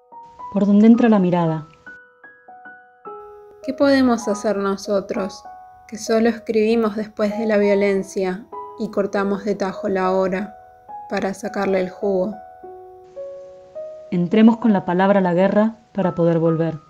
por donde entra la mirada. ¿Qué podemos hacer nosotros, que solo escribimos después de la violencia y cortamos de tajo la hora para sacarle el jugo? Entremos con la palabra a la guerra para poder volver.